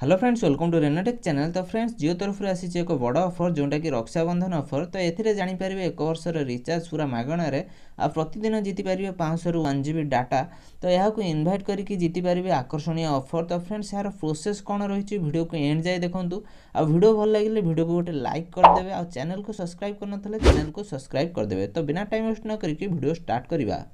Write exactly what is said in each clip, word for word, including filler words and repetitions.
Hello friends, welcome to रेनोटेक channel. तो friends, Jio तरफ आसी एक बड़ ऑफर जोटा कि रक्षाबंधन ऑफर। तो एथिरे जानि पारिबे एक वर्षर रिचार्ज पूरा मागणारे आ प्रतिदिन जीति पारिबे पाँच सौ रु वन जीबी डाटा। तो यहाँ को इनभाइट करके जीति पारिबे आकर्षणीय ऑफर। तो फ्रेंड्स, यार प्रोसेस कौन रही वीडियो को एंड जाए देखंतु। आ वीडियो भल लगे वीडियो को गोटे लाइक करदेवे आ चैनल को सब्सक्राइब करनथले चैनल को सब्सक्राइब करदेवे। तो बिना टाइम वेस्ट न करके वीडियो स्टार्ट करबा।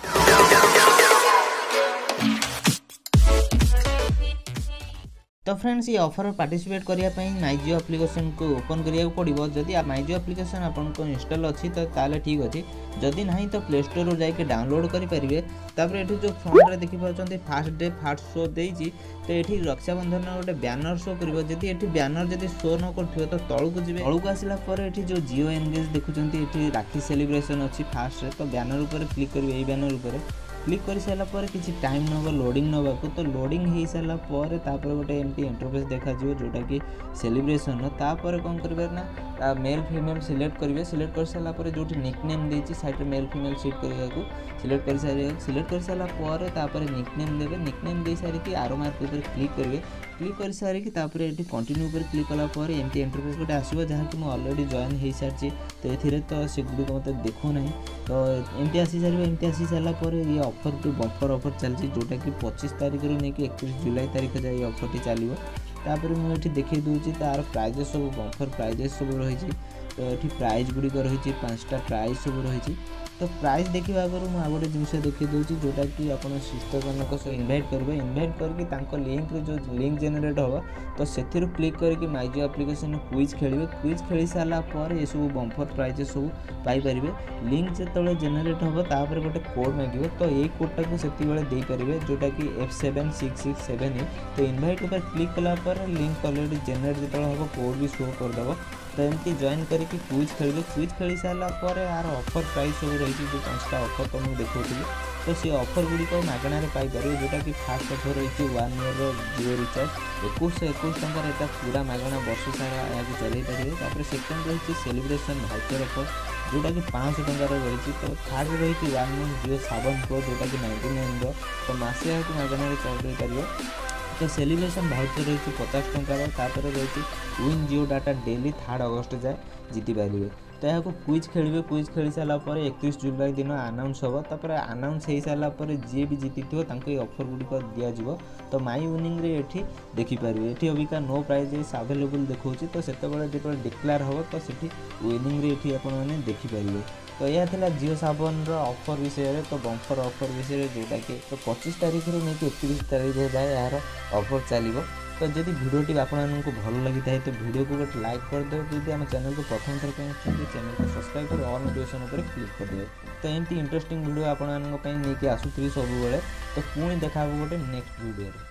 तो फ्रेंड्स, ये ऑफर पार्टिसिपेट करने माई जियो एप्लिकेशन को ओपन करिया पड़ो। जदि माई जियो एप्लिकेशन आपको इंस्टॉल अच्छी तो ताले ठीक अच्छी, जदि नहीं तो प्ले स्टोर रू जाके डाउनलोड करेंगे। तापर ये जो फ्रंट रे देखि पाउछन्ते फास्ट डे फास्ट शो देइछि। तो ये रक्षाबंधन गोटे बैनर शो करिवो। जदि ये बैनर जदि शो न करथिबो तो तळुक जिवे। तळुक आसिला पर ये जो जियो एंगेज देखुछन्ते ये राखी सेलिब्रेशन अच्छी फास्ट रे। तो बैनर ऊपर क्लिक करिवे। एई बैनर ऊपर क्लिक कर सारा पर किसी टाइम नब लोडिंग नवाक। तो लोडिंग हो सारा पर तापर गोटे एमती इंटरफेस देखा जोटा कि सेलिब्रेशन तापर कौन करना मेल फीमेल सिलेक्ट करेंगे। सिलेक्ट कर सारा पर जो निकनेम देती साइड मेल फीमेल सीट करने को सिलेक्ट कर सारे सिलेक्ट कर सारा पर तापर निकनेम देवे। निकनेम दे सारिकी आरो मार्क ऊपर क्लिक करेंगे। क्लिक कर सारिकी तापर ये कंटिन्यू पर क्लिक कलापर एमती इंटरफेस गोटे आसो जहाँ कि मुझे अलरेडी जॉइन हो सारी। तो ये तो से गुड़िक मत देखो ना। तो एमती आसी सारे एमती आसी सारापर ये ऑफर टू बम्पर ऑफर चलती जोटा कि पच्चीस तारीख रू नहीं कि इकतीस जुलाई तारीख जाए ये ऑफर टी चलो। तापर मुझे देखी दूसरी तार प्राइजेस सब बम्पर प्राइजेस सब रही। तो ये प्राइज गुड़िक रही पाँचटा प्राइज सब रही। तो प्राइस देखा आगे मुझे गोटे जिनस देखी दूसरी जोटा कि आप शिष्ट जनक सह इनभाइट करेंगे। इनभाइट करके लिंक जो लिंक जेनेट हम तो से क्लिक करके माई जियो एप्लिकेशन क्विज खेलेंगे। क्विज खेल सारापर ये सब बम्पर प्राइजेस सब पाइपर। लिंक जो जेनेट हम तापर गोटे कोड मांगे। तो ये कोडटा को से पारे जोटा कि F seven six six seven. तो इनभाइट ऊपर क्लिक कलापर लिंक अलरेडी जेनेट जो हम कोड भी शो करदेव। तो एमती जॉइन करके क्विज खेलेंगे। क्विज खेल सारापर यार ऑफर प्राइस सब रही जो पाँचटा ऑफर तो मुझे देखी। तो सी ऑफर गुड़िक मागणार पाइपर जोटा कि फास्ट ऑफर रही वन ईयर जियो रिचार्ज एकुश एकुश टकर यहाँ पूरा मागणा वर्ष सारा यहाँ चल पारे। सेकेंड रही सेलिब्रेशन भाउचर ऑफर जोटा कि पाँच सौ टकर रही। तो थर्ड रही one month Jio Saavn pro जोटा कि नाइंटी नाइन तो मसे यहाँ मागणार चल पार। तो सेलिब्रेशन भाउचर रही पचास टकर। तापर रही win Jio data daily third August जाए जीति पारे। तो यहाँ को क्विज खेलेंगे। क्विज खेल सारापर इकतीस जुलाई दिन आनाउंस हम। तापर आनाउंस हो सारापर जी भी जीति थी ऑफर गुड़िक दिज्व। तो माई विनिंग रे एठी देखिपारे। ये अबिका नो प्राइजेस आवेलेबल देखा। तो से जो डिक्लेयर हम तो से विनिंग रे एठी आपने देखिपारे। तो यह था जियो सावन ऑफर विषय। तो बम्पर ऑफर विषय जोटा कि तो पच्चीस तारीख रू नहीं कि इकतीस तारीख जाए यार ऑफर चलो। तो जदि वीडियोटी आपको भल लगी था तो वीडियो को गोटे लाइक करदे। जब आम चैनल को प्रथम थर चैनल को सब्सक्राइब कर ऑल नोटिफिकेशन पर क्लिक करदे। तो एमती इंटरेस्टिंग वीडियो आपको नहीं आसूथी सब। तो पुणी देखा गोटे नेक्स्ट वीडियो।